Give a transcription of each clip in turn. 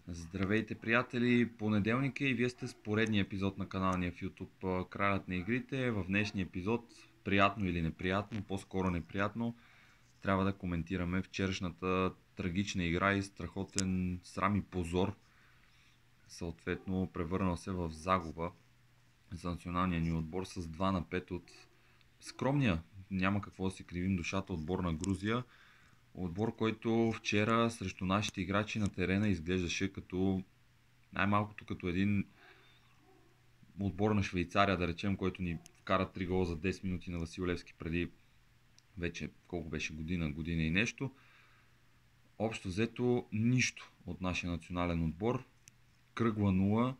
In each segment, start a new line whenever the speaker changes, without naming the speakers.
Здравейте, приятели! Понеделник е и вие сте с поредния епизод на канала ни в YouTube Кралят на игрите. В днешния епизод, приятно или неприятно, по-скоро неприятно, трябва да коментираме вчерашната трагична игра и страхотен срам и позор. Съответно, превърнал се в загуба за националния ни отбор с 2 на 5 от скромния, няма какво да си кривим душата, отбор на Грузия. Отбор, който вчера срещу нашите играчи на терена изглеждаше като най-малкото като един отбор на Швейцария, да речем, който ни вкара 3 гола за 10 минути на Васил Левски преди вече колко беше година и нещо. Общо взето нищо от нашия национален отбор. Кръгла нула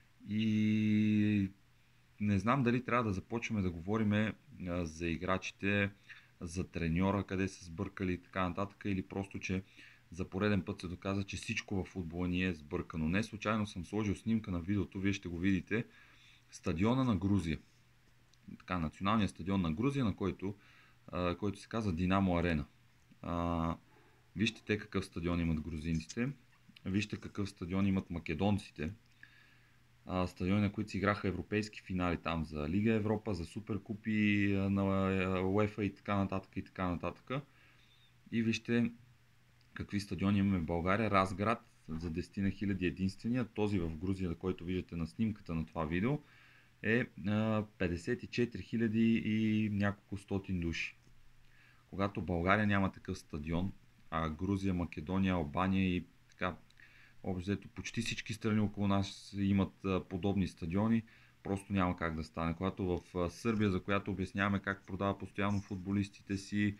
и не знам дали трябва да започваме да говорим за играчите, за треньора, къде са сбъркали и така нататък, или просто, че за пореден път се доказа, че всичко в футбола ни е сбъркано. Не случайно съм сложил снимка на видеото, вие ще го видите. Стадиона на Грузия. Така, националният стадион на Грузия, на който се казва Динамо Арена. Вижте те какъв стадион имат грузинците. Вижте какъв стадион имат македонците. Стадиони, на които си играха европейски финали там за Лига Европа, за суперкупи на УЕФА и така нататък и така нататък. И вижте какви стадиони имаме в България. Разград за 10 на хиляди единствения. Този в Грузия, който виждате на снимката на това видео, е 54 хиляди и няколко стотин души. Когато България няма такъв стадион, а Грузия, Македония, Албания и така, общо почти всички страни около нас имат подобни стадиони, просто няма как да стане. Когато в Сърбия, за която обясняваме как продава постоянно футболистите си,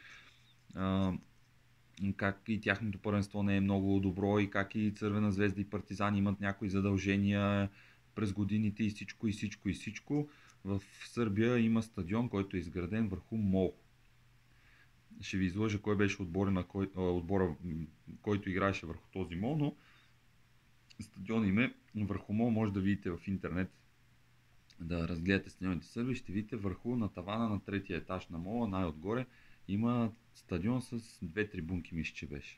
как и тяхното първенство не е много добро и как и Цървена звезда и Партизан имат някои задължения през годините и всичко, и всичко, и всичко. В Сърбия има стадион, който е изграден върху мол. Ще ви излъжа кой беше отбора, който играеше върху този мол, но стадион им е върху мол. Може да видите в интернет, да разгледате стадионите в Сърбия, ще видите върху на тавана на третия етаж на мола, най-отгоре има стадион с две трибунки, мисля, че беше.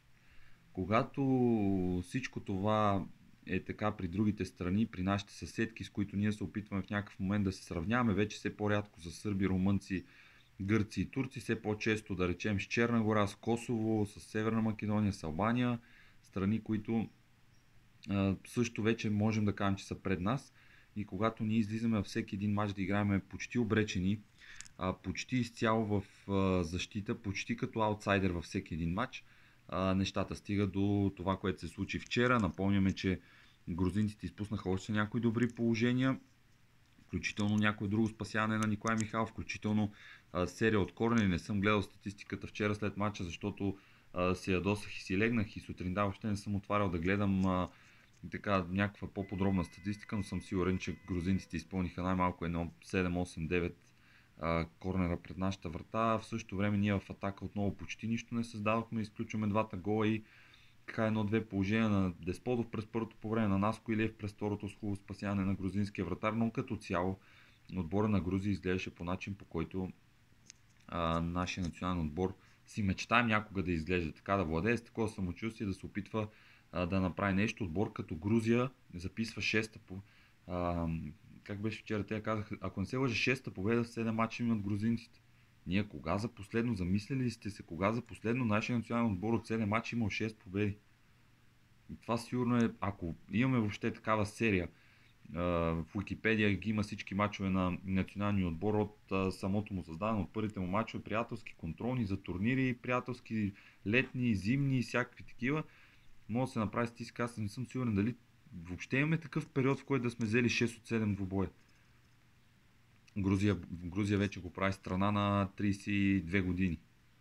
Когато всичко това е така при другите страни, при нашите съседки, с които ние се опитваме в някакъв момент да се сравняваме, вече все по-рядко с сърби, румънци, гърци и турци, все по-често да речем с Черна гора, с Косово, с Северна Македония, с Албания, страни, които също вече можем да кажем, че са пред нас. И когато ние излизаме във всеки един матч да играем почти обречени, почти изцяло в защита, почти като аутсайдер във всеки един матч, нещата стигат до това, което се случи вчера. Напомняме, че грузинците изпуснаха още някои добри положения, включително някое друго спасяване на Николай Михайлов, включително серия от корнери. Не съм гледал статистиката вчера след матча, защото се ядосах и си легнах и сутринта въобще не съм отварял да гледам така някаква по-подробна статистика, но съм сигурен, че грузинците изпълниха най-малко едно 7-8-9 корнера пред нашата врата. В същото време ние в атака отново почти нищо не създавахме, изключваме двата гола и така едно-две положения на Десподов през първото по време, на Наско Илиев през второто с хубаво спасяване на грузинския вратар, но като цяло отбора на Грузия изглеждаше по начин, по който нашия национален отбор си мечтаем някога да изглежда така, да владее с такова самочувствие, да се опитва да направи нещо. Отбор като Грузия записва 6-та по... как беше вчера, те казаха, ако не се лъже 6-та победа в 7 мача имат грузинците. Ние кога за последно, замислили сте се, кога за последно нашия национален отбор от 7 мача имал 6 победи? И това сигурно е, ако имаме въобще такава серия, в Уикипедия ги има всички мачове на националния отбор от самото му създаване, от първите му мачове, приятелски, контролни за турнири, приятелски, летни, зимни и всякакви такива. Може да се направи статистика, аз не съм сигурен дали въобще имаме такъв период, в който да сме взели 6 от 7 двубоя. Грузия вече го прави страна на 32 години.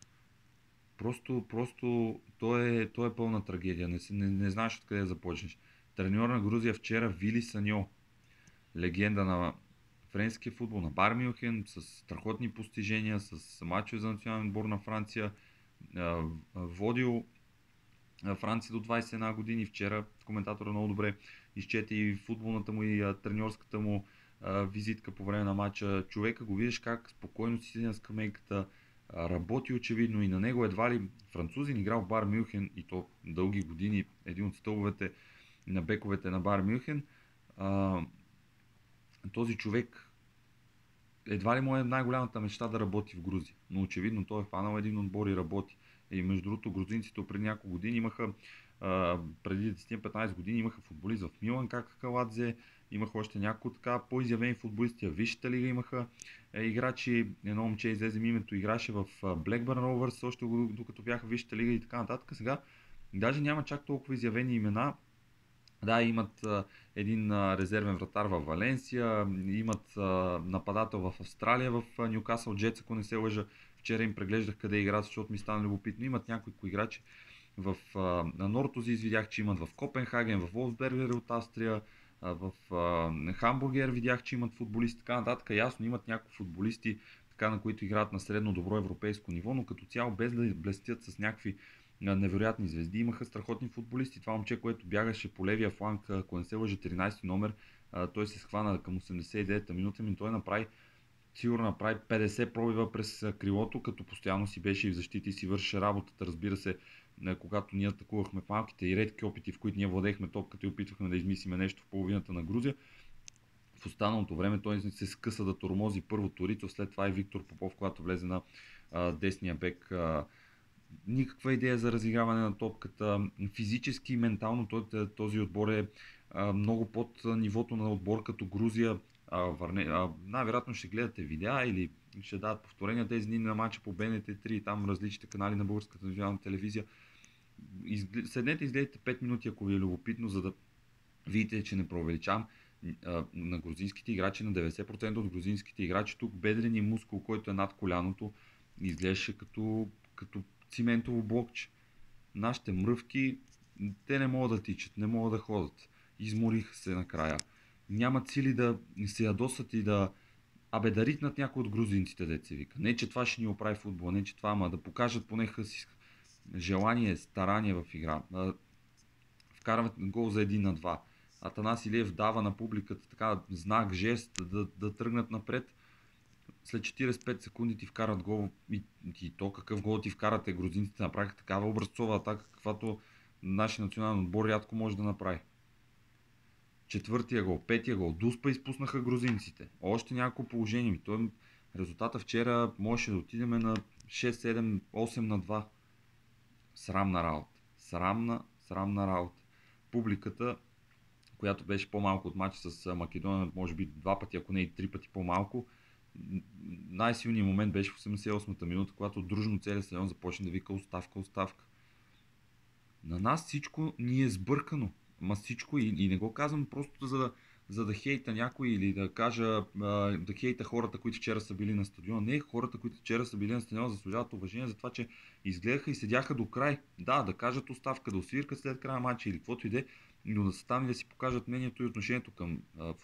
Просто то е пълна трагедия, не знаеш откъде да започнеш. Треньор на Грузия вчера Вили Саньо, легенда на френския футбол, на Бар Мюнхен, с страхотни постижения, с мачове за национален отбор на Франция, водил Франция до 21 години. Вчера коментатора много добре изчете и футболната му и треньорската му визитка по време на матча. Човека го виждаш как спокойно си седи на скамейката, работи очевидно и на него едва ли французин играл в Бар Мюнхен и то дълги години, един от стълбовете на бековете на Байер Мюнхен. Този човек едва ли му е най-голямата мечта да работи в Грузия, но очевидно той е фанал един отбор и работи. И между другото, грузинците преди няколко години имаха, преди 10-15 години имаха футболист в Милан, как Каладзе, имаха още няколко така по-изявени футболисти, в Висшата лига имаха играчи, едно момче излезе ми името, играше в Blackburn Rovers, още докато бяха в Висшата лига и така нататък. Сега даже няма чак толкова изявени имена. Да, имат един резервен вратар в Валенсия, имат нападател в Австралия, в Нюкасъл Джетс, ако не се лъжа. Вчера им преглеждах къде играят, защото ми стана любопитно. Имат някои играчи в Нортозис, видях, че имат в Копенхаген, в Волфсбергер от Австрия, в Хамбургер видях, че имат футболисти, така нататък. Ясно, имат някои футболисти, така, на които играят на средно добро европейско ниво, но като цяло без да блестят с някакви невероятни звезди. Имаха страхотни футболисти. Това момче, което бягаше по левия фланг, ако не се лъжа, 13 номер, той се схвана към 89-та минута, и той сигурно направи 50 пробива през крилото, като постоянно си беше и в защита и си вършеше работата. Разбира се, когато ние атакувахме в малките и редки опити, в които ние владеехме топката и опитвахме да измислиме нещо в половината на Грузия, в останалото време той се скъса да тормози първото Рицо, след това и Виктор Попов, когато влезе на десния бек. Никаква идея за разиграване на топката. Физически и ментално този отбор е много под нивото на отбор като Грузия. Най-вероятно ще гледате видеа или ще дадат повторения тези дни на матча по БНТ3 и там различните канали на Българската национална телевизия. Седнете и изгледайте 5 минути, ако ви е любопитно, за да видите, че не преувеличавам. На грузинските играчи, на 90% от грузинските играчи, тук бедрени мускул, който е над коляното, изглеждаше като циментово блокче. Нашите мръвки, те не могат да тичат, не могат да ходят. Измориха се накрая. Нямат сили да се ядосат и да ритнат някой от грузинците, деца вика. Не, че това ще ни оправи футбола, не, че това, ама да покажат поне желание, старание в игра. Вкарват гол за 1-2. Атанас Илиев дава на публиката така знак, жест да тръгнат напред. След 45 секунди ти вкарат гол и то какъв гол ти вкарате, грузинците направиха такава образцова атака, каквато нашия национален отбор рядко може да направи. Четвъртия гол, петия гол, Дуспа изпуснаха грузинците. Още няколко положения. Резултата вчера можеше да отидем на 6, 7, 8 на 2. Срамна работа. Срамна работа. Публиката, която беше по-малко от матча с Македония, може би 2 пъти, ако не и 3 пъти по-малко, най-силният момент беше в 88-та минута, когато дружно целият стадион започна да вика оставка. На нас всичко ни е сбъркано. Ма всичко и не го казвам просто за да хейта някой или да кажа, да хейта хората, които вчера са били на стадиона. Не, хората, които вчера са били на стадиона, заслужават уважение за това, че изгледаха и седяха до край. Да кажат оставка, да освиркат след края матча или каквото и де, но да са там и да си покажат мнението и отношението към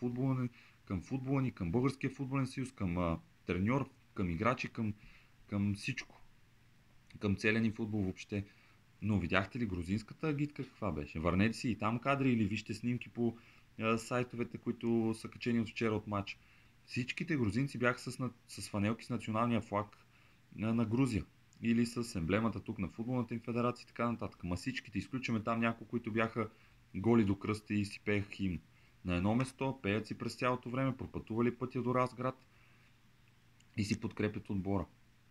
футбола ни, към Българския футболен съюз, към треньор, към играчи, към всичко. Към целия ни футбол въобще. Но видяхте ли грузинската агитка каква беше? Върнете си и там кадри или вижте снимки по сайтовете, които са качени от вчера от матч. Всичките грузинци бяха с фанелки с националния флаг на Грузия. Или с емблемата тук на футболната им федерация и така нататък. Ма всичките, изключваме там няколко, които бяха голи до кръста и си пееха химн. На едно место, пеят си през цялото време, пропътували пътя до Разград и си подкрепят отбора.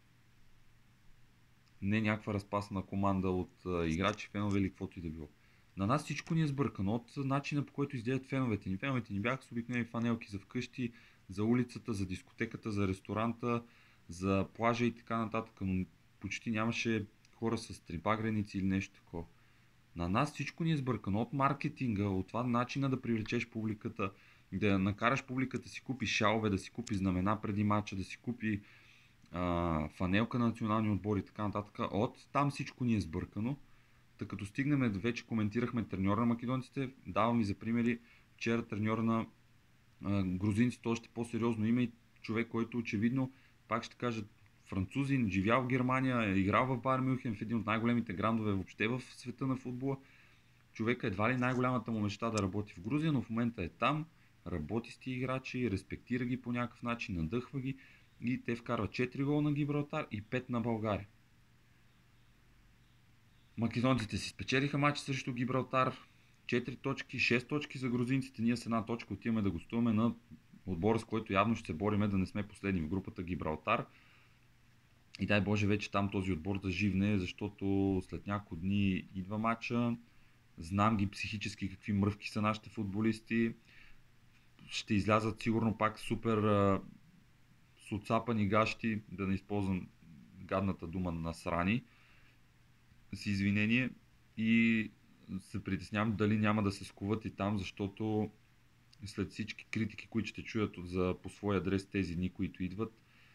Не някаква разпасна команда от играчи, фенове или каквото и да било. На нас всичко ни е сбъркано от начина, по който изглеждат феновете ни. Феновете ни бяха с обикновени фанелки за вкъщи, за улицата, за дискотеката, за ресторанта, за плажа и така нататък, но почти нямаше хора с трибагреници или нещо такова. На нас всичко ни е сбъркано от маркетинга, от това начина да привлечеш публиката, да накараш публиката си купи шалове, да си купи знамена преди матча, да си купи фанелка на национални отбори и така нататък. От там всичко ни е сбъркано. Та като стигнем, вече коментирахме треньора на македонците, давам ви за примери, вчера треньора на грузинците още по-сериозно име и човек, който очевидно, пак ще кажа, французин, живял в Германия, играл в Байер Мюнхен, в един от най-големите грандове въобще в света на футбола. Човека едва ли най-голямата му мечта да работи в Грузия, но в момента е там, работи с тия играчи, респектира ги по някакъв начин, надъхва ги и те вкарват 4 гола на Гибралтар и 5 на България. Македонците си спечелиха матч срещу Гибралтар. 4 точки, 6 точки за грузинците, ние с една точка отиваме да гостуваме на отбора, с който явно ще се бориме да не сме последни в групата Гибралтар. И дай Боже вече там този отбор да живне, защото след няколко дни идва матча. Знам ги психически какви мръвки са нашите футболисти. Ще излязат сигурно пак супер с отцапани гащи, да не използвам гадната дума насрани, с извинение. И се притеснявам дали няма да се скуват и там, защото след всички критики, които ще чуят по свой адрес тези дни, които идват,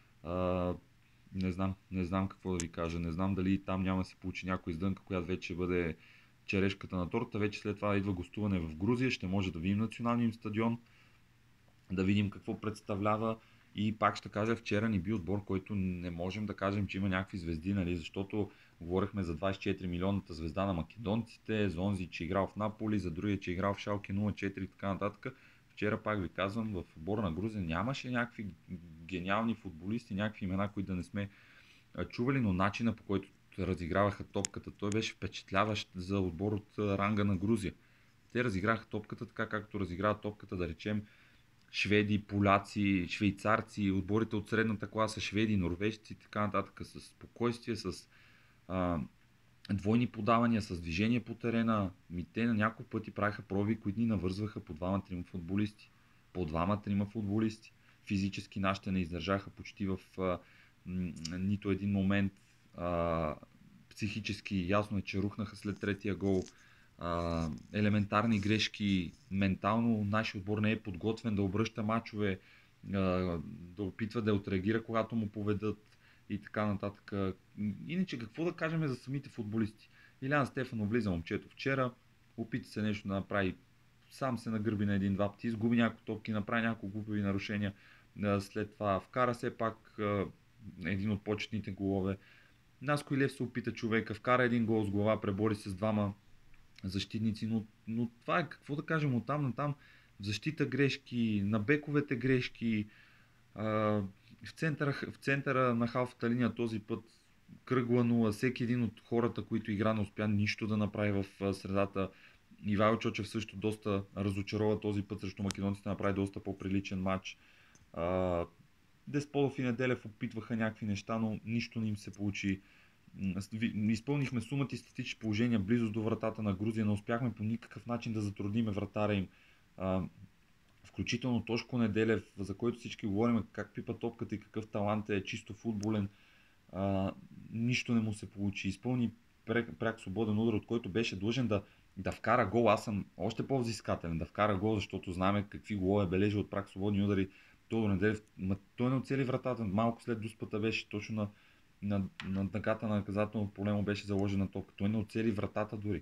не знам какво да ви кажа. Не знам дали там няма да се получи някоя издънка, която вече ще бъде черешката на торта. Вече след това идва гостуване в Грузия, ще може да видим националния им стадион, да видим какво представлява. И пак ще кажа, вчера ни би отбор, който не можем да кажем, че има някакви звезди, нали? Защото говорихме за 24 милионната звезда на македонците, за онзи, че играл в Наполи, за другия, че играл в Шалке 04 и така нататък. Вчера пак ви казвам, в отбора на Грузия нямаше някакви гениални футболисти, някакви имена, които да не сме чували, но начина, по който разиграваха топката, той беше впечатляващ за отбор от ранга на Грузия. Те разиграха топката така, както разиграват топката, да речем, шведи, поляци, швейцарци, отборите от средната класа, шведи, норвежци и така нататък, с спокойствие, с двойни подавания, с движение по терена. Те на няколко пъти правиха проби, които ни навързваха по двама-трима футболисти. По двама-трима футболисти. Физически нашите не издържаха почти в нито един момент. Психически ясно е, че рухнаха след третия гол. Елементарни грешки, ментално нашия отбор не е подготвен да обръща мачове, да опитва да отреагира, когато му поведат и така нататък. Иначе какво да кажем за самите футболисти? Илян Стефанов влиза момчето вчера, опита се нещо да направи, сам се нагърби на един-два пъти, изгуби няколко топки, направи няколко глупави нарушения, след това вкара все пак един от почетните голове. Наско Илев се опита човека, вкара един гол с глава, пребори се с двама защитници, но това е, какво да кажем оттам натам, в защита грешки, на бековете грешки, в центъра на халфата линия този път кръгла нула, всеки един от хората, които игра, не успя нищо да направи в средата. Ивайло Чочев също доста разочарова този път срещу македонците, направи доста по-приличен матч. Десполов и Неделев опитваха някакви неща, но нищо не им се получи. Изпълнихме сумата и статични положения близо до вратата на Грузия, не успяхме по никакъв начин да затрудниме вратаря им. Включително Тошко Неделев, за който всички говорим как пипа топката и какъв талант е, чисто футболен. Нищо не му се получи. Изпълни пряк свободен удар, от който беше длъжен да вкара гол. Аз съм още по-взискателен да вкара гол, защото знаем какви голове бележи от прак свободни удари. Тодор Неделев, той не оцели вратата. Малко след дуспата беше точно на дъгата на наказателно поле му беше заложена топка. Той не оцели вратата дори.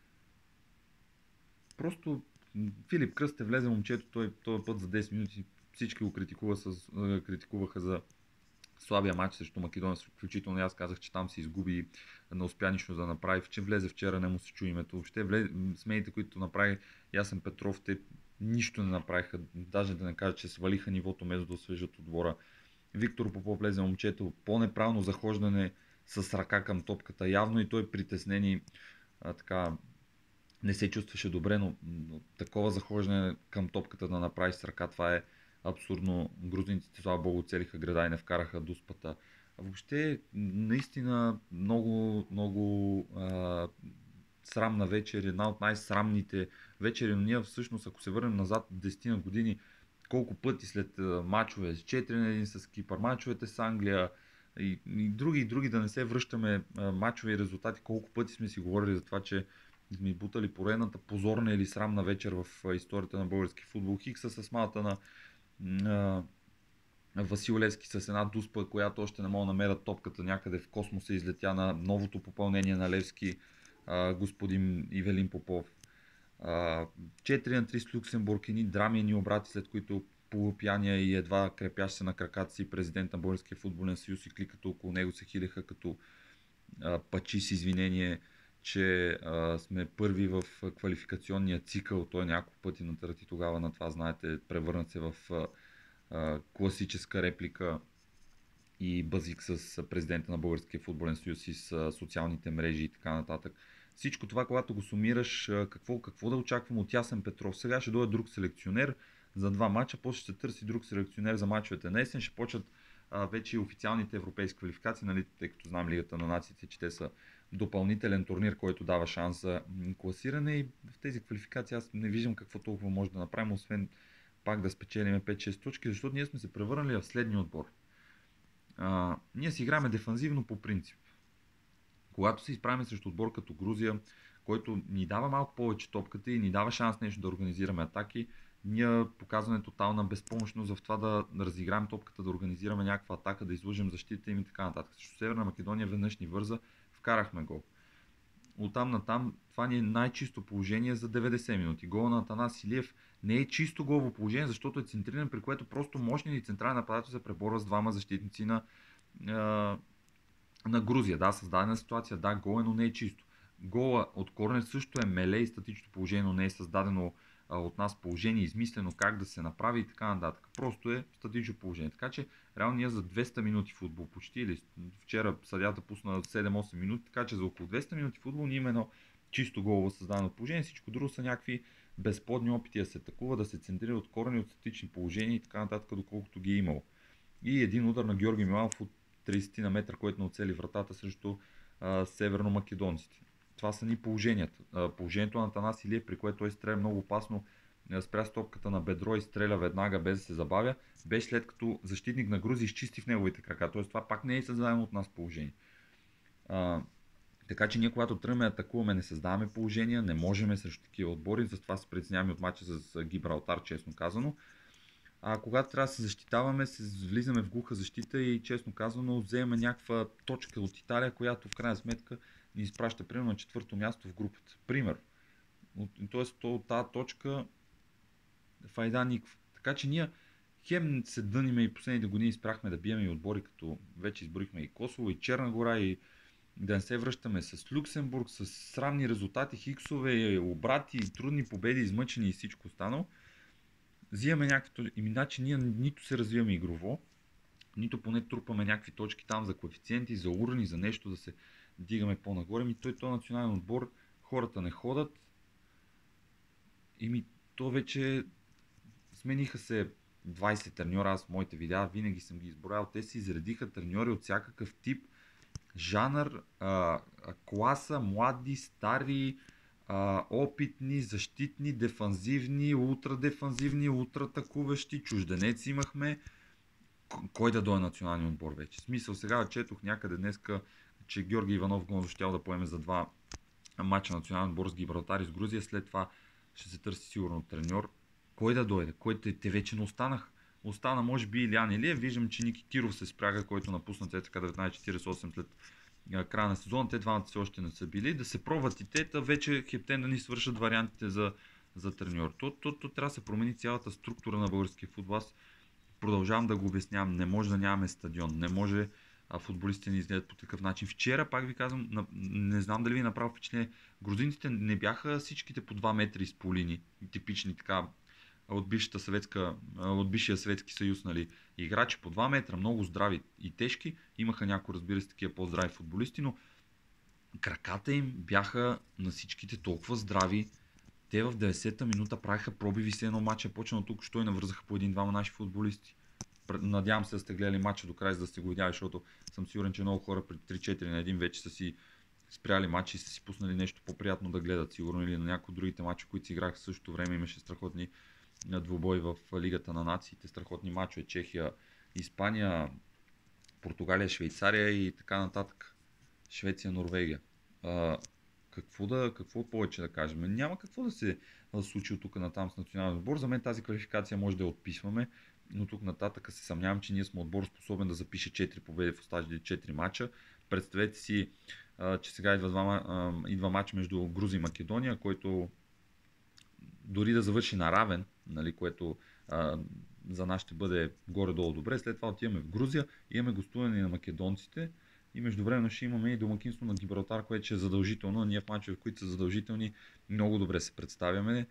Просто Филип Кръстев влезе момчето, този път за 10 минути всички го критикуваха за слабия матч срещу Македония, включително аз казах, че там се изгуби, не успя нищо да направи, че влезе вчера, не му се чу името. Въобще смените, които направи Ясен Петров, те нищо не направиха, даже да не кажа, че свалиха нивото, вместо да освежат отбора. Виктор Попов влезе момчето, по-неправилно захождане с ръка към топката, явно и той притеснени така не се чувстваше добре, но такова захождане към топката да направи с ръка, това е абсурдно. Грузинците, слава богу, целиха града и не вкараха дуспата. Въобще, наистина, много срамна вечер, една от най-срамните вечери, но ние всъщност, ако се върнем назад 10 на години, колко пъти след мачове с 4 на 1 с Кипър, мачовете с Англия и други, да не се връщаме мачове и резултати, колко пъти сме си говорили за това, че сме бутали поредната позорна или срамна вечер в историята на български футбол. Хикса с малата на Васил Левски с една дуспа, която още не мога да намерят топката някъде в космоса, излетя на новото попълнение на Левски, господин Ивелин Попов. 4 на 3 с Люксембург, едни драми обрати, след които полупяния и едва крепящ се на краката си президент на Българския футболен съюз и кликата около него се хилеха като пачи с извинение, че сме първи в квалификационния цикъл. Той няколко пъти натърти тогава на това, знаете, превърнат се в класическа реплика и базик с президента на Българския футболен съюз и с социалните мрежи и така нататък. Всичко това, когато го сумираш, какво да очаквам от Ясен Петров? Сега ще дойде друг селекционер за 2 мача, после ще се търси друг селекционер за мачовете на есен, ще почнат вече и официалните европейски квалификации, нали, тъй като знам Лигата на нациите, че те са допълнителен турнир, който дава шанс за класиране, и в тези квалификации аз не виждам какво толкова може да направим, освен пак да спечелим 5-6 точки, защото ние сме се превърнали в следния отбор. Ние си играме дефанзивно по принцип. Когато се изправим срещу отбор като Грузия, който ни дава малко повече топката и ни дава шанс нещо да организираме атаки, ние показваме тотална безпомощност в това да разиграем топката, да организираме някаква атака, да излъжем защита им и така нататък. Срещу Северна Македония веднъж ни върза, вкарахме гол. Оттам натам това ни е най-чисто положение за 90 минути. Гола на Атанас Илиев не е чисто голово положение, защото е центриран, при което просто мощният и централен нападател се преборва с двама защитници на Грузия. Да, създадена ситуация, да, гол е, но не е чисто. Гола от корнер също е меле и статично положение, но не е създадено от нас положение, измислено как да се направи и така нататък. Просто е статично положение. Така че реално ние за 200 минути футбол почти, или вчера съдята пусна 7-8 минути, така че за около 200 минути футбол ние имаме едно чисто голово създадено положение, всичко друго са някакви безплодни опити да се атакува, да се центрира от корени, от статични положения и така нататък, доколкото ги е имало. И един удар на Георги Миланов от 30 на метра, който не оцели вратата срещу северномакедонците. Това са ни положенията. Положението на Атанас Илиев, при което той стреля много опасно, спря стопката на бедро и стреля веднага без да се забавя, беше след като защитник на Грузия изчисти в неговите крака. Т.е. това пак не е създадено от нас положение. Така че ние, когато тръгваме атакуваме, не създаваме положения, не можем срещу такива отбори, затова се притесняваме от мача с Гибралтар, честно казано. Когато трябва да се защитаваме, влизаме в глуха защита и честно казано вземаме някаква точка от Италия, която в крайна сметка ни изпраща примерно на 4-то място в групата. Пример. Тоест от тази точка файда никаква. Така че ние хем се дъниме и последните години спряхме да биеме и отбори, като вече изборихме и Косово, и Черна гора, и да не се връщаме с Люксембург, с срамни резултати, хиксове, обрати, трудни победи, измъчени и всичко останало. Взимаме някакви, иначе ние нито се развиваме игрово, нито поне трупаме някакви точки там за коефициенти, за урни, за нещо да се дигаме по-нагоре. Той национален отбор, хората не ходят. То вече смениха се 20 треньора, аз в моите видеа винаги съм ги изброял. Те си изредиха треньори от всякакъв тип, жанр, класа, млади, стари, опитни, защитни, дефанзивни, ултрадефанзивни, ултратакуващи, чужденеци имахме. Кой да дойде националния отбор вече? В смисъл, сега четох някъде днеска, че Георги Иванов го щял да поеме за 2 мача национален отбор с Гибралтар и с Грузия, след това ще се търси сигурно треньор. Кой да дойде? Те вече не останах. Остана може би Илян Илиев, виждам, че Ники Киров се спряга, който напусна ЦСКА 1948 след края на сезона, те двамата все още не са били, да се пробват и те, вече хептен да ни свършат вариантите за треньор. То трябва да се промени цялата структура на българския футбол. Аз продължавам да го обяснявам, не може да нямаме стадион, не може футболистите ни изгледат по такъв начин. Вчера, пак ви казвам, не знам дали ви направи впечатление, грузинците не бяха всичките по 2 метра изполини, типични така от бившия Съветски съюз, нали, играчи по 2 метра, много здрави и тежки, имаха някои, разбира се, такива по-здрави футболисти, но краката им бяха на всичките толкова здрави. Те в 90-та минута правиха пробиви с едно матча, почна тук, що и навързаха по 1-2 наши футболисти. Надявам се да сте гледали матча до край, за да сте го видяли, защото съм сигурен, че много хора при 3-4 на 1 вече са си спряли матчи и са си пуснали нещо по-приятно да гледат, сигурно, или на някои от другите матчи, които си играха в същото време. Имаше страхотни двубой в Лигата на нациите, страхотни мачове, Чехия, Испания, Португалия, Швейцария и така нататък. Швеция, Норвегия. Какво повече да кажем? Няма какво да се случи от тук натам с националния отбор. За мен тази квалификация може да я отписваме, но тук нататък се съмнявам, че ние сме отбор способен да запише 4 победи в останалите 4 мача. Представете си, че сега идва матч между Грузия и Македония, който дори да завърши на равен, нали, което за нас ще бъде горе-долу добре. След това отиваме в Грузия, имаме гостуване на македонците и междувременно ще имаме и домакинство на Гибралтар, което ще е задължително. Ние в мачове, в които са задължителни, много добре се представяме.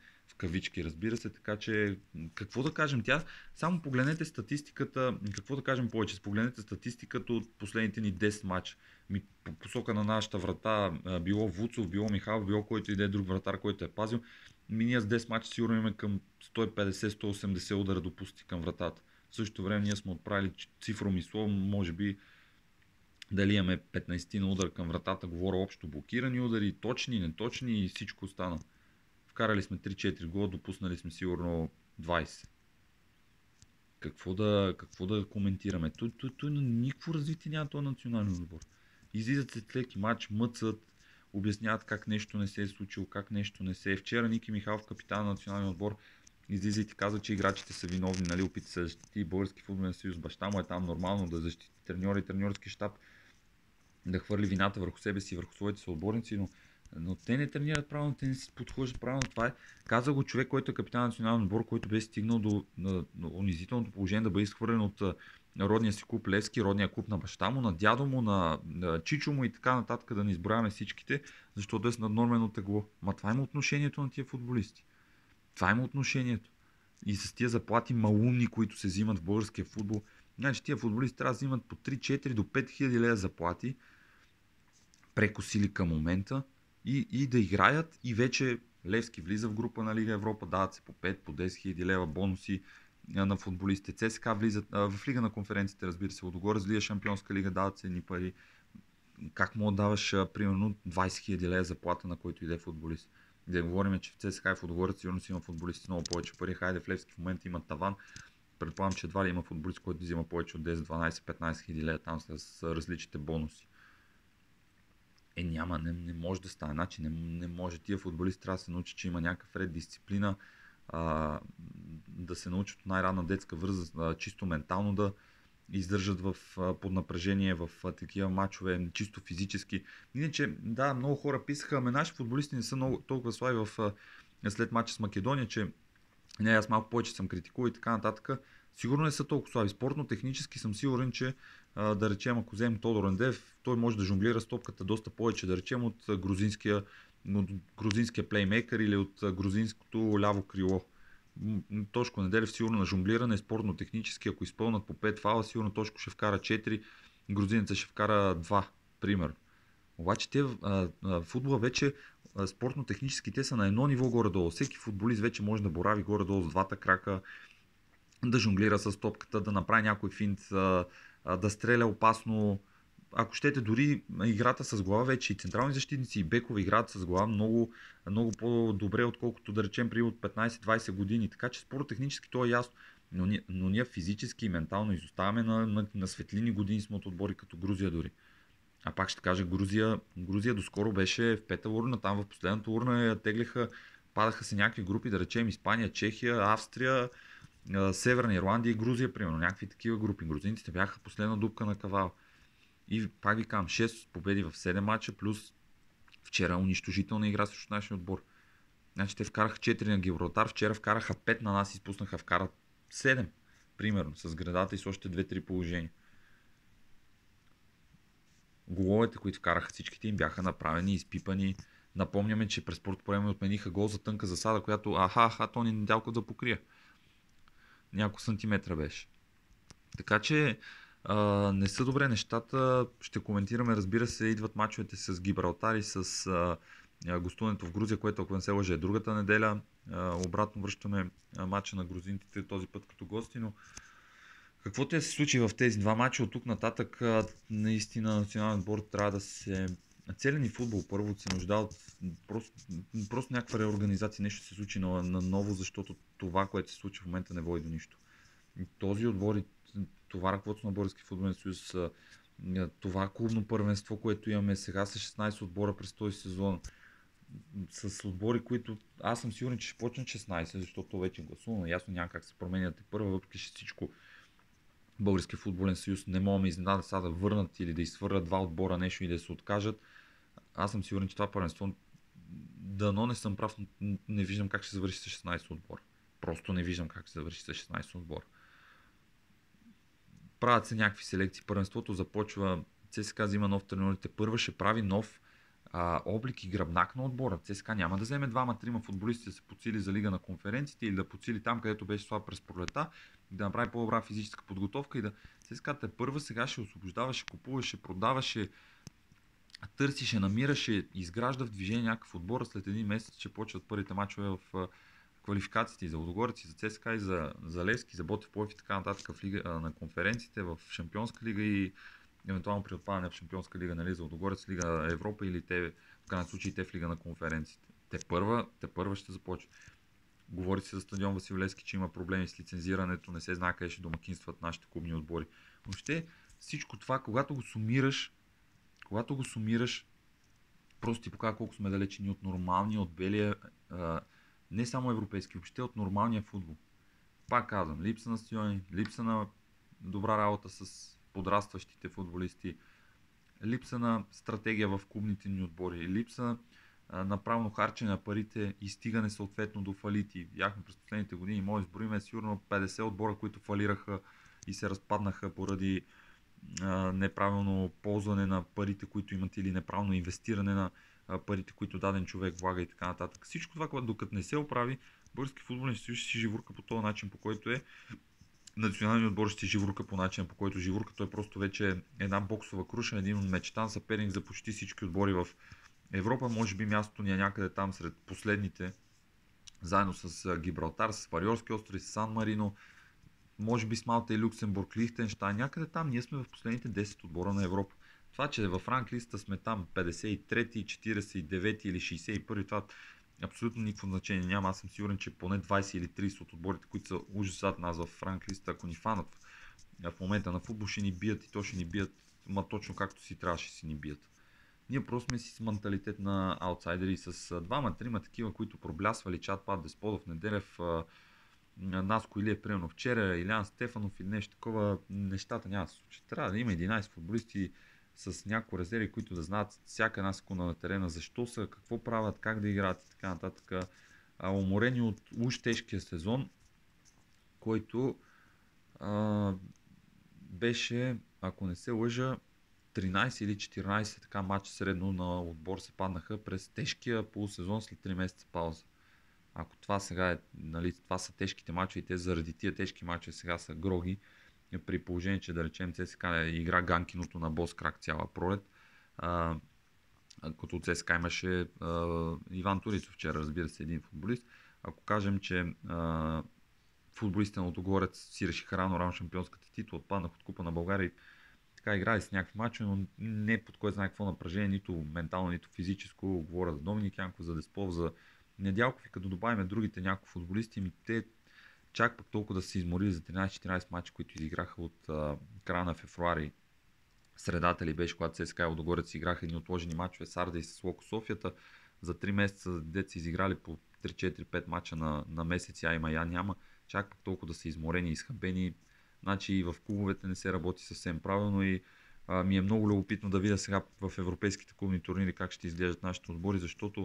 кавички, разбира се, така че какво да кажем, само погледнете статистиката, какво да кажем повече, погледнете статистиката от последните ни 10 матча. По посока на нашата врата, било Вуцов, било Михайлов, било който и да е друг вратар, който е пазил, ние с 10 мача сигурно имаме към 150-180 удара допусти към вратата. В същото време ние сме отправили цифром и слово, може би дали имаме 15 на удар към вратата, говоря общо блокирани удари, точни, неточни и всичко остана. Вкарали сме 3-4 гола, допуснали сме сигурно 20. Какво да коментираме? Той никакво развитие няма този национален отбор. Излизат след всеки матч, мъцат, обясняват как нещо не се е случило, как нещо не се е. Вчера Ники Михайлов, капитан на националния отбор, излиза и ти казва, че играчите са виновни, нали, опита се да защити Български футболен съюз, баща му е там нормално да защити треньори и треньорски щаб, да хвърли вината върху себе си, върху своите съотборници, но те не тренират правилно, те не си подхождат правилно. Това е. Каза го човек, който е капитан на националния отбор, който бе стигнал до унизителното положение да бъде изхвърлен от родния си клуб Левски, родния клуб на баща му, на дядо му, на чичо му и така нататък, да не изброяваме всичките, защото е с наднормено тегло. Ма това има отношението на тия футболисти. Това има отношението. И с тия заплати малумни, които се взимат в българския футбол. Значи тия футболисти трябва да взимат по 3-4 до 5 хиляди лева заплати, прекосили към момента и да играят, и вече Левски влиза в група на Лига Европа, дават се по 5, по 10 хиляди лева бонуси на футболистите. ЦСКА влизат в Лига на конференциите, разбира се, отгоре с Лига Шампионска лига дават се едни пари. Как мога да даваш примерно 20 хиляди лева заплата на който иде футболист? Да говорим, че в ЦСКА и в отгоре сигурно си има футболисти много повече пари. Хайде, в Левски в момента има таван. Предполагам, че едва ли има футболист, който взима повече от 10, 12, 15 хиляди лева там с различните бонуси. Няма, не може да стане. Значи не може. Тия футболисти трябва да се научат, че има някакъв ред, дисциплина, да се научат от най-ранна детска възраст, чисто ментално да издържат под напрежение в такива матчове, чисто физически. Иначе, да, много хора писаха, наши футболисти не са толкова слаби след матча с Македония, че аз малко повече съм критикувал и така нататък. Сигурно не са толкова слаби. Спортно-технически съм сигурен, че да речем, ако вземем Тодор Андреев, той може да жонглира с топката доста повече, да речем, от грузинския плеймейкър или от грузинското ляво крило. Тошко Неделев сигурно на жонглиране, спортно-технически, ако изпълнат по 5 фала, сигурно Тошко ще вкара 4, грузинеца ще вкара 2, примерно. Обаче те футбола вече спортно-технически те са на едно ниво горе-долу. Всеки футболист вече може да борави горе-долу с двата крака, да жонглира с топката, да направи някой финт, да стреля опасно. Ако щете, дори играта с глава вече и централни защитници и бекове играят с глава много, много по-добре, отколкото да речем при от 15-20 години. Така че споротехнически то е ясно. Но ние физически и ментално изоставаме на светлини години сме от отбори като Грузия дори. А пак ще кажа, Грузия доскоро беше в пета урна, там в последната урна я теглиха, падаха се някакви групи, да речем Испания, Чехия, Австрия, Северна Ирландия и Грузия, примерно, някакви такива групи. Грузинците бяха последна дупка на кавал. И пак ви казвам, 6 победи в 7 мача, плюс вчера унищожителна игра срещу нашия отбор. Значи те вкараха 4 на Гибралтар, вчера вкараха 5 на нас и изпуснаха вкарат 7, примерно, с градата и с още 2-3 положения. Головете, които вкараха всичките им, бяха направени, изпипани. Напомняме, че през спорт по време отмениха гол за тънка засада, която Тони Недялков да покрие. Няколко сантиметра беше. Така че не са добре нещата. Ще коментираме, разбира се, идват мачовете с Гибралтар и с гостуването в Грузия, което, ако не се лъжа, е другата неделя. Обратно връщаме мача на грузинците този път като гости, но каквото се случи в тези два мача, от тук нататък наистина национален отбор трябва да се... Целен и футбол първо се нужда от просто някаква реорганизация, нещо се случи на ново, защото това, което се случи в момента не води до нищо. Този отбор и това ръководство на Български футболен съюз, това клубно първенство, което имаме сега с 16 отбора през този сезон, с отбори, които аз съм сигурен, че ще почнат 16, защото вече е гласувано. Ясно няма как се променят първа, въпреки че всичко Българския футболен съюз не мога да ме изненада сега да върнат или да изхвърлят два отбора нещо и да се откажат. Аз съм сигурен, че това първенство, дано не съм прав, не виждам как ще завърши с 16 отбора. Просто не виждам как ще завърши с 16 отбора. Правят се някакви селекции. Първенството започва, ЦСКА взима нов треньор, първа ще прави нов облик и гръбнак на отбора. ЦСКА няма да вземе двама-трима футболисти да се подсили за Лига на конференциите или да подсили там, където беше слаб през пролета, да направи по-добра физическа подготовка и да ЦСКА те първа сега ще освобождаваше, купуваше, продаваше, търсише, намираше, изгражда в движение някакъв отбор, след един месец ще почват първите мачове в квалификациите и за Лудогорец, и за ЦСКА, и за Левски, за Ботев Пловдив и така нататък в лига, на конференциите, в Шампионска лига и евентуално при отпадане в Шампионска лига, нали, за Лудогорец, Лига Европа или те, в крайна случай, те в Лига на конференциите. Те първа ще започват. Говори се за стадион Васил Левски, че има проблеми с лицензирането, не се знае къде ще домакинстват нашите клубни отбори. Въобще всичко това, когато го сумираш, просто ти показва колко сме далечени от нормалния, от белия, не само европейски, въобще от нормалния футбол. Пак казвам, липса на стадиони, липса на добра работа с подрастващите футболисти, липса на стратегия в клубните ни отбори, липса на правилно харчене на парите и стигане съответно до фалити. Бяхме през последните години, може да изброим сигурно 50 отбора, които фалираха и се разпаднаха поради неправилно ползване на парите, които имат или неправилно инвестиране на парите, които даден човек влага и така нататък. Всичко това, докато не се оправи, Български футболен съюз ще си живурка по този начин, по който е. Националният отбор ще си живурка по начин, по който живурка. Той просто вече е една боксова круша, един мечтан съперник за почти всички отбори в Европа. Може би мястото ни е някъде там сред последните, заедно с Гибралтар, с Фариорски острови, с Сан Марино, може би с Малта и Люксембург, Лихтенщайн, някъде там. Ние сме в последните 10 отбора на Европа. Това, че в ранглиста сме там 53, 49 или 61, това абсолютно никакво значение няма. Аз съм сигурен, че поне 20 или 30 от отборите, които са уж зад нас в ранглиста, ако ни фанат в момента на футбол, ще ни бият и то ще ни бият, точно както си трябваше си ни бият. Ние просто сме си с менталитет на аутсайдери, с двама-трима такива, които проблясвали Чат Пат Десподов, Неделев, Наско Илия, примерно вчера, Илян Стефанов и нещо такова, нещата няма да се случи. Трябва да има 11 футболисти с някои резерви, които да знаят всяка една секунда на терена, защо са, какво правят, как да играят и така нататък. Уморени от уж тежкия сезон, който беше, ако не се лъжа, 13 или 14 така матча средно на отбор се паднаха през тежкия полусезон след 3 месеца пауза. Ако това сега е, нали, това са тежките мачове и те заради тия тежки мачове сега са гроги, при положение, че да речем ЦСКА игра ганкиното на бос крак цяла пролет, като ЦСКА имаше Иван Турицов вчера, разбира се, един футболист. Ако кажем, че футболистите на Лудогорец си решиха рано шампионската титла, отпаднах от Купа на България и така играли с някакви мачове, но не под кой знае какво напрежение, нито ментално, нито физическо. Говоря за Доминик Янков, за Деспов, за Недялков и като добавим другите няколко футболисти, те чак пък толкова да се изморили за 13-14 мача, които изиграха от края на февруари. Средата ли беше, когато ЦСКА и Лудогорец играха едни отложени мачове с Арда и с Локо Софията. За 3 месеца деца изиграли по 3-4-5 мача на месец, я има, я няма. Чак пък толкова да са изморени и изхъбени. Значи и в клубовете не се работи съвсем правилно и ми е много любопитно да видя сега в европейските клубни турнири как ще изглеждат нашите отбори, защото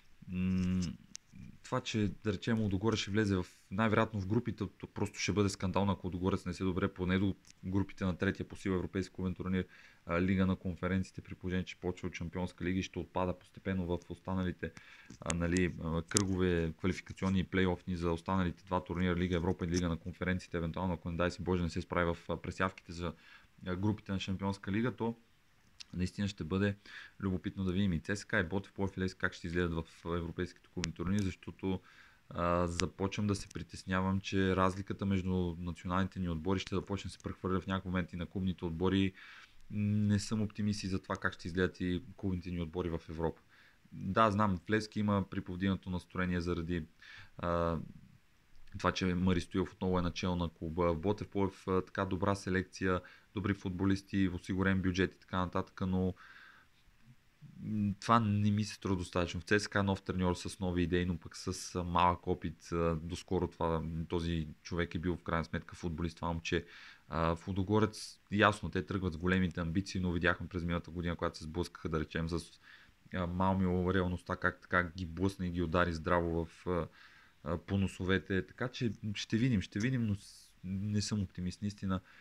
това, че да речем Лудогорец ще влезе най-вероятно в групите, то просто ще бъде скандално, ако Лудогорец не се добре поне до групите на третия по сила европейски клубен турнир, Лига на конференциите, при положение, че почва от Шампионска лига и ще отпада постепенно в останалите кръгове, квалификационни и плейофни за останалите два турнира, Лига Европа и Лига на конференциите, евентуално ако не дай си Боже не се справи в пресявките за групите на Шампионска лига, то наистина ще бъде любопитно да видим и ЦСКА и Ботев Пловдив и Левски как ще изгледат в европейските клубни турнири, защото започвам да се притеснявам, че разликата между националните ни отбори ще започне да се прехвърля в някакъв момент и на клубните отбори. Не съм оптимист и за това как ще изгледат и клубните ни отбори в Европа. Да, знам, в Левски има приповдигнато настроение заради това, че Мари Стоилов отново е начало на клуба. В Ботев Пловдив така добра селекция, добри футболисти, осигурен бюджет и така нататък, но това не ми се струва достатъчно. В ЦСКА нов треньор с нови идеи, но пък с малък опит. Доскоро този човек е бил в крайна сметка футболист, това момче. В Лудогорец ясно, те тръгват с големите амбиции, но видяхме през миналата година, когато се сблъскаха, да речем, с Малмио реалността, как така ги блъсна и ги удари здраво по носовете. Така че ще видим, но не съм оптимист. Наистина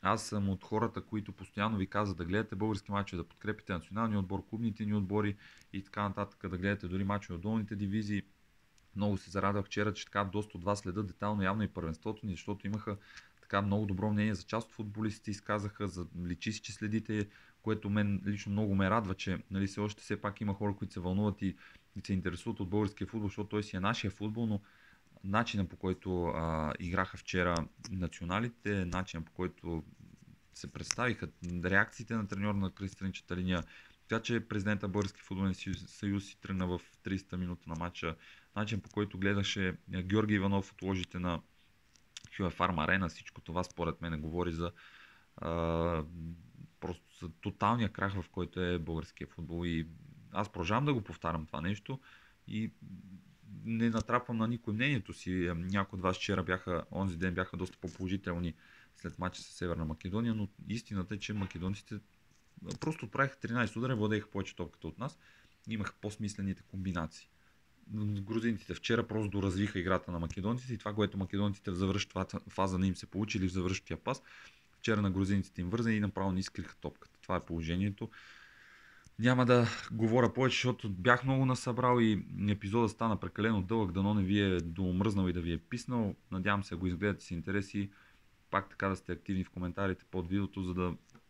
Аз съм от хората, които постоянно ви казват да гледате български мачове, да подкрепите националния отбор, клубните ни отбори и така нататък, да гледате дори мачове от долните дивизии. Много се зарадвах вчера, че така доста от вас следят детално явно и първенството ни, защото имаха така много добро мнение за част от футболистите, изказаха, личи си, че следите, което мен лично много ме радва, че нали, все пак има хора, които се вълнуват и се интересуват от българския футбол, защото той си е нашия футбол, но начина по който играха вчера националите, начина по който се представиха, реакциите на треньор на крайстраничната линия, така че президента Български футболен съюз си тръгна в 300 минути на матча, начин по който гледаше Георги Иванов от ложите на Хюа Фарм Арена, всичко това според мен говори за просто за тоталния крах, в който е българския футбол и аз продължавам да го повтарям това нещо и не натрапвам на никой мнението си. Някои от вас вчера онзи ден бяха доста по-положителни след матча с Северна Македония, но истината е, че македонците просто правиха 13 удара, владееха повече топката от нас и имаха по-смислените комбинации. Грузинците вчера просто доразвиха играта на македонците и това, което македонците в завършващата фаза не им се получили в завършващия пас, вчера на грузинците им върза и направо не изкриха топката. Това е положението. Няма да говоря повече, защото бях много насъбрал и епизода стана прекалено дълъг, дано не ви е доомръзнал и да ви е писнал. Надявам се, го изгледате с интерес и пак така да сте активни в коментарите под видеото, за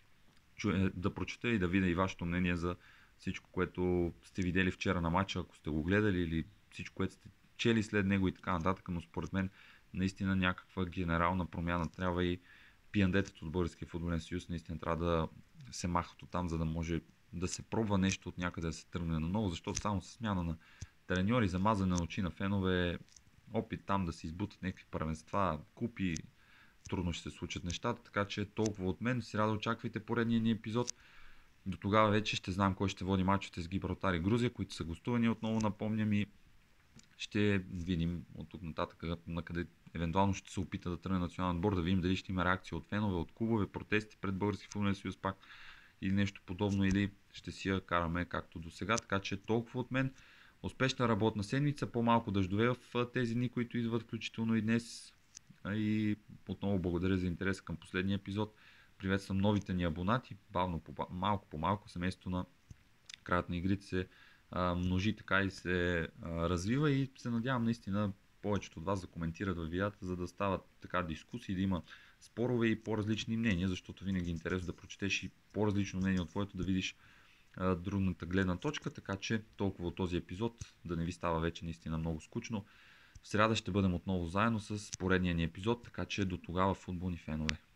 да прочета и да видя и вашето мнение за всичко, което сте видели вчера на матча, ако сте го гледали или всичко, което сте чели след него и така нататък, но според мен наистина някаква генерална промяна трябва и пиандетът от Българския футболен съюз наистина трябва да се махат от там, за да може да се пробва нещо от някъде да се тръгне наново, защото само с смяна на треньори, замазане на очи на фенове, опит там да се избутат някакви първенства, купи, трудно ще се случат нещата, така че толкова от мен. Сега да очаквайте поредния ни епизод. До тогава вече ще знам кой ще води мачовете с Гибралтар и Грузия, които са гостувани, отново напомням и ще видим от тук нататък на къде евентуално ще се опита да тръгне национален отбор, да видим дали ще има реакция от фенове, от клубове, протести пред Български футболен съюз пак или нещо подобно, или ще си я караме както до сега. Така че толкова от мен. Успешна работна седмица, по-малко дъждове в тези дни, които идват, включително и днес. И отново благодаря за интерес към последния епизод. Приветствам новите ни абонати. Малко по малко семейството на Краят на игрите се множи така и се развива и се надявам наистина повечето от вас да коментират във видеята, за да стават така дискусии, да има спорове и по-различни мнения, защото винаги е интересно да прочетеш и по-различно мнение от твоето, да видиш другата гледна точка, така че толкова от този епизод, да не ви става вече наистина много скучно. В сряда ще бъдем отново заедно с поредния ни епизод, така че до тогава, футболни фенове.